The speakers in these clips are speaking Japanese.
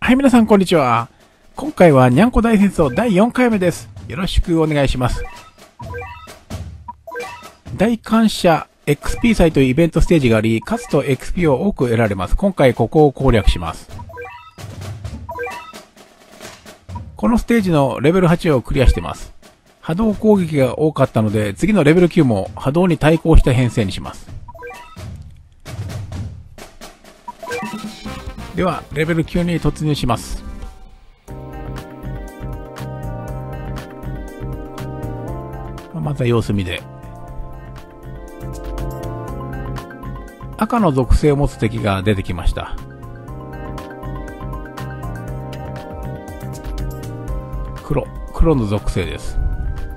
はい、皆さんこんにちは。今回はにゃんこ大戦争第4回目です。よろしくお願いします。大感謝 XP 祭というイベントステージがあり、勝つと XP を多く得られます。今回ここを攻略します。このステージのレベル8をクリアしてます。波動攻撃が多かったので、次のレベル9も波動に対抗した編成にします。では、レベル9に突入します。まずは様子見で。赤の属性を持つ敵が出てきました。黒の属性です。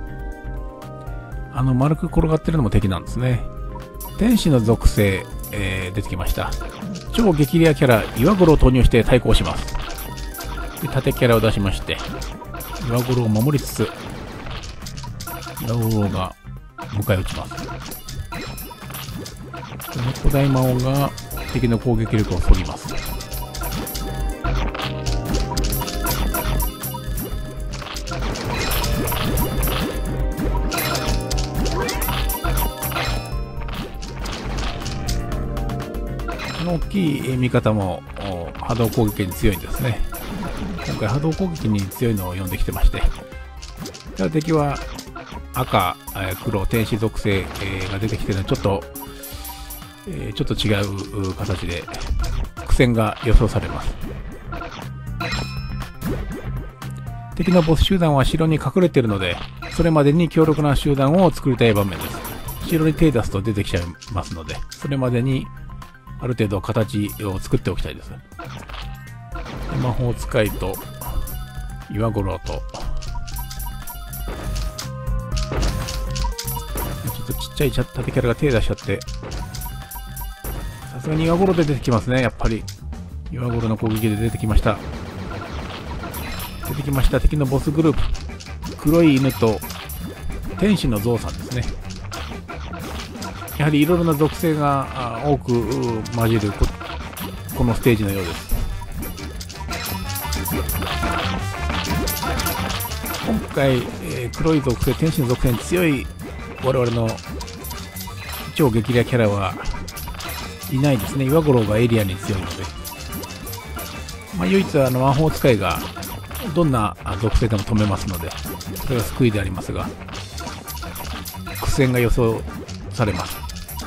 丸く転がってるのも敵なんですね。天使の属性、出てきました。超激レアキャラ、岩五郎を投入して対抗します。で、盾キャラを出しまして、岩五郎を守りつつ、岩五郎が迎え撃ちます。猫大魔王が敵の攻撃力を削ぎます。大きい味方も波動攻撃に強いんですね。今回波動攻撃に強いのを呼んできてまして、ただ敵は赤、黒、天使属性が出てきてるのはちょっと違う形で苦戦が予想されます。敵のボス集団は城に隠れているので、それまでに強力な集団を作りたい場面です。城に手出すと出てきちゃいますので、それまでにある程度形を作っておきたいです。魔法使いと岩五郎と、ちょっとちっちゃい盾キャラが手出しちゃって、さすがに岩五郎で出てきますね。やっぱり岩五郎の攻撃で出てきました。敵のボスグループ、黒い犬と天使のゾウさんですね。やはりいろいろな属性が多く混じるこのステージのようです。今回、黒い属性、天使の属性に強い我々の超激レアキャラはいないですね。岩五郎がエリアに強いので、唯一魔法使いがどんな属性でも止めますので、それが救いでありますが、苦戦が予想されます。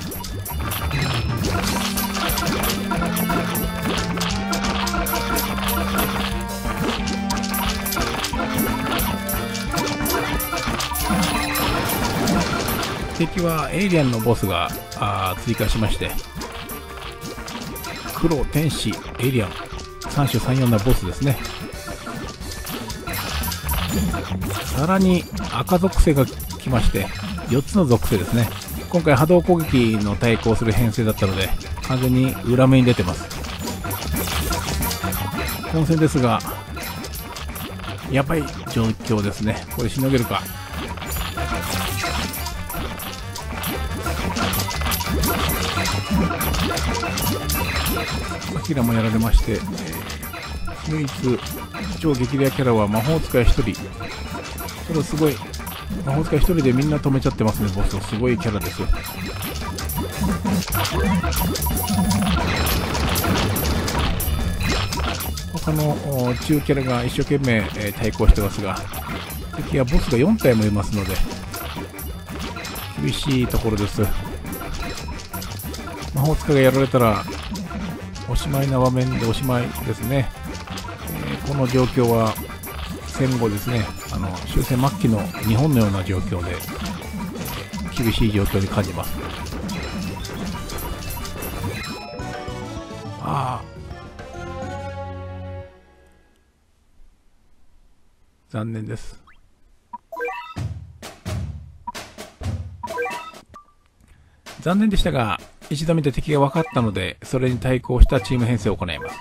敵はエイリアンのボスが追加しまして、黒、天使、エイリアン3種3様なボスですね。さらに赤属性が来まして、4つの属性ですね。今回波動攻撃の対抗する編成だったので、完全に裏目に出てます。混戦ですが、やばい状況ですね。これしのげるか。アキラもやられまして、唯一超激レアキャラは魔法使い1人。ただすごい魔法使い1人でみんな止めちゃってますね。ボスすごいキャラです。他の中キャラが一生懸命対抗してますが、敵はボスが4体もいますので厳しいところです。魔法使いがやられたらおしまいな場面でおしまいですね。この状況は戦後ですね、終戦末期の日本のような状況で、厳しい状況に感じます。残念です。残念でしたが、一度見て敵が分かったので、それに対抗したチーム編成を行います。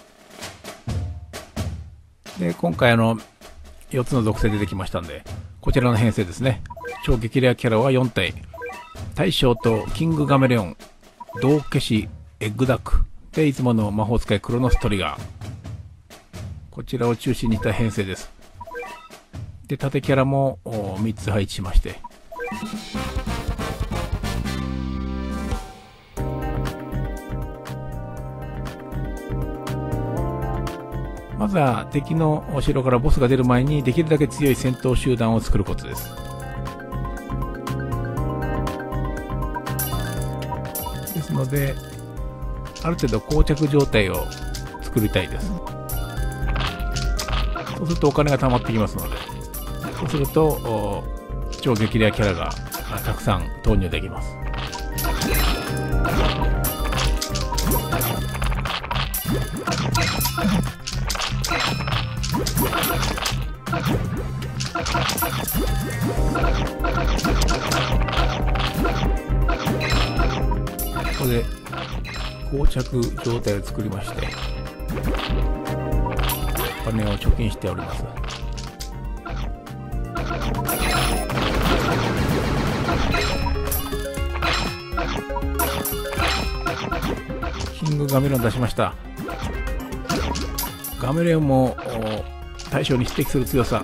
で、今回4つの属性出てきましたんで、こちらの編成ですね。超激レアキャラは4体。大将とキングガメレオン、銅消し、エッグダック。で、いつもの魔法使いクロノストリガー。 こちらを中心にした編成です。で、縦キャラも3つ配置しまして、まずは敵の後ろからボスが出る前にできるだけ強い戦闘集団を作ることです。ですので、ある程度膠着状態を作りたいです。そうするとお金が貯まってきますので、そうすると超激レアキャラがたくさん投入できます。ここで膠着状態を作りまして、お金を貯金しております。キングガメレオン出しました。ガメレオンも対象に匹敵する強さ。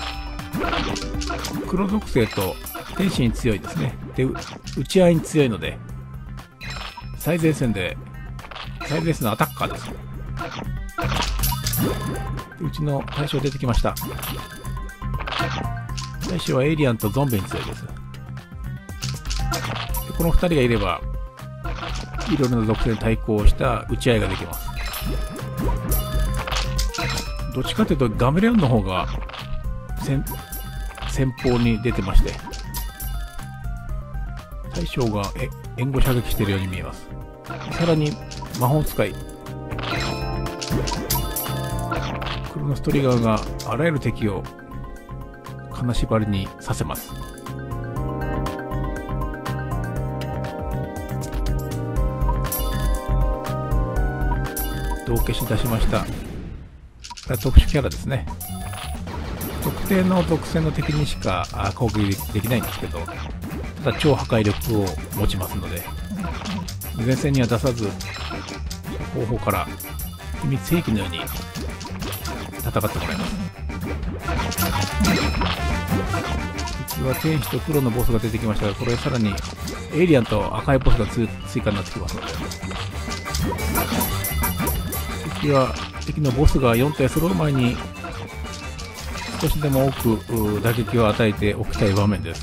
黒属性と天使に強いですね。で、打ち合いに強いので、最前線のアタッカーです。うちの対象出てきました。対象はエイリアンとゾンビに強いです。でこの2人がいれば、いろいろな属性に対抗した打ち合いができます。どっちかというとガメレオンの方が先方に出てまして、大将が援護射撃しているように見えます。さらに魔法使いクロノストリガーがあらゆる敵を金縛りにさせます。道消し出しました。特殊キャラですね。特定の属性の敵にしか攻撃できないんですけど、ただ超破壊力を持ちますので、前線には出さず後方から秘密兵器のように戦ってもらいます。次は天使と黒のボスが出てきましたが、これさらにエイリアンと赤いボスが追加になってきますので、敵のボスが4体揃う前に少しでも多く打撃を与えておきたい場面です。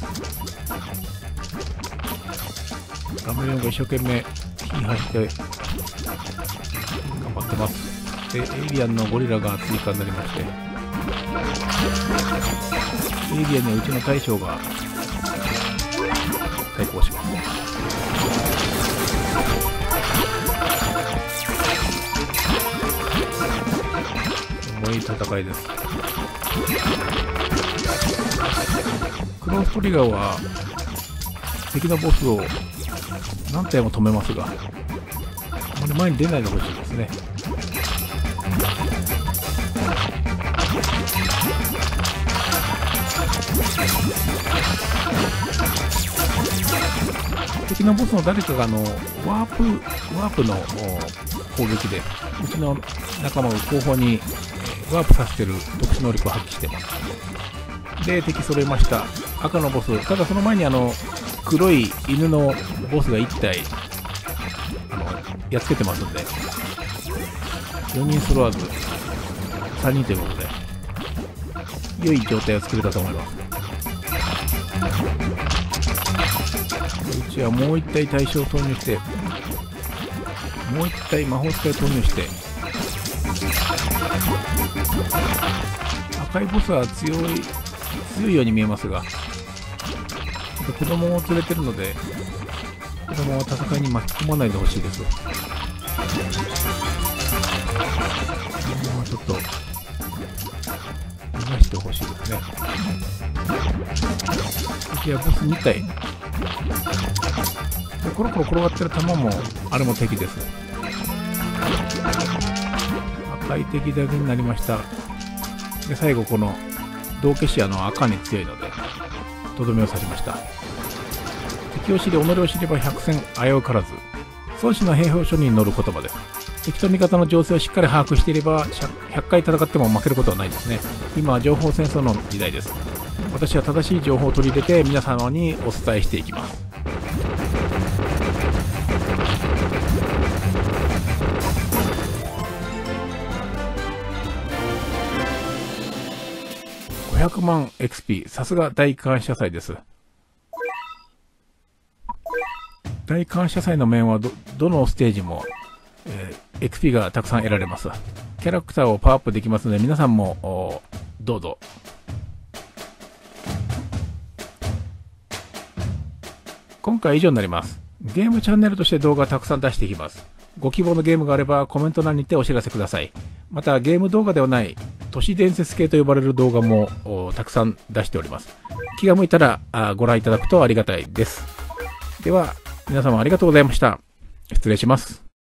ガメレオンが一生懸命火走って頑張ってます。でエイリアンのゴリラが追加になりまして、エイリアンにはうちの大将が対抗します。重い戦いです。クロノストリガーは敵のボスを何体も止めますが、あまり前に出ないでほしいですね。敵のボスの誰かがワープの攻撃でうちの仲間を後方にワープさせてる特殊能力を発揮してます。で、敵揃えました。赤のボス、ただその前に黒い犬のボスが1体やっつけてますんで、4人揃わず3人ということで良い状態を作れたと思います。うちはもう1体対象を投入して、もう1体魔法使いを投入して、赤いボスは強いように見えますが、子供を連れてるので、子供は戦いに巻き込まないでほしいです。ちょっと逃がしてほしいですね。次はボス2体。コロコロ転がってる弾もあれも敵です。赤い敵だけになりました。で最後この道化師赤に強いのでとどめを刺しました。敵を知り己を知れば百戦危うからず、孫子の兵法書に載る言葉です。 敵と味方の情勢をしっかり把握していれば100回戦っても負けることはないですね。今は情報戦争の時代です。私は正しい情報を取り入れて皆様にお伝えしていきます。500万 XP、さすが大感謝祭です。大感謝祭の面はどのステージも、XP がたくさん得られます。キャラクターをパワーアップできますので、皆さんもどうぞ。今回は以上になります。ゲームチャンネルとして動画をたくさん出していきます。ご希望のゲームがあればコメント欄にてお知らせください。またゲーム動画ではない都市伝説系と呼ばれる動画もたくさん出しております。気が向いたらご覧いただくとありがたいです。では皆様ありがとうございました。失礼します。